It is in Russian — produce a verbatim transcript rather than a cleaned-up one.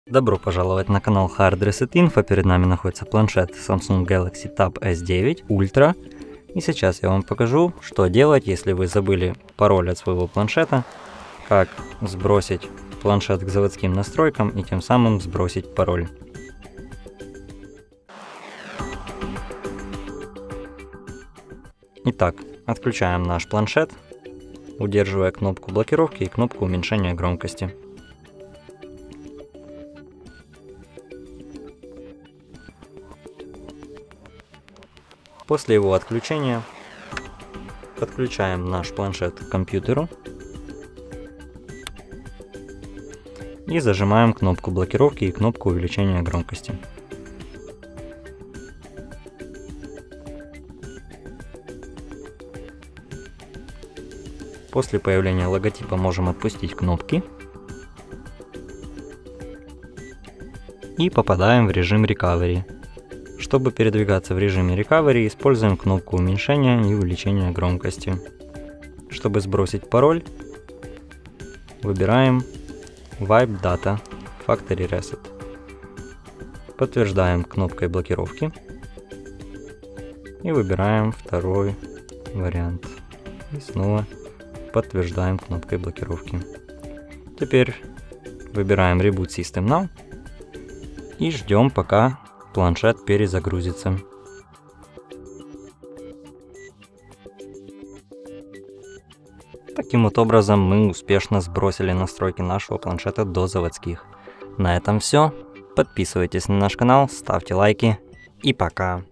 Добро пожаловать на канал Hard Reset Info. Перед нами находится планшет Samsung Galaxy Tab эс девять Ultra. И сейчас я вам покажу, что делать, если вы забыли пароль от своего планшета, как сбросить планшет к заводским настройкам и тем самым сбросить пароль. Итак, отключаем наш планшет, удерживая кнопку блокировки и кнопку уменьшения громкости. После его отключения подключаем наш планшет к компьютеру и зажимаем кнопку блокировки и кнопку увеличения громкости. После появления логотипа можем отпустить кнопки и попадаем в режим Recovery. Чтобы передвигаться в режиме Recovery, используем кнопку уменьшения и увеличения громкости. Чтобы сбросить пароль, выбираем Wipe Data Factory Reset. Подтверждаем кнопкой блокировки и выбираем второй вариант. И снова подтверждаем кнопкой блокировки. Теперь выбираем Reboot System Now и ждем, пока планшет перезагрузится. Таким вот образом мы успешно сбросили настройки нашего планшета до заводских. На этом все. Подписывайтесь на наш канал, ставьте лайки и пока.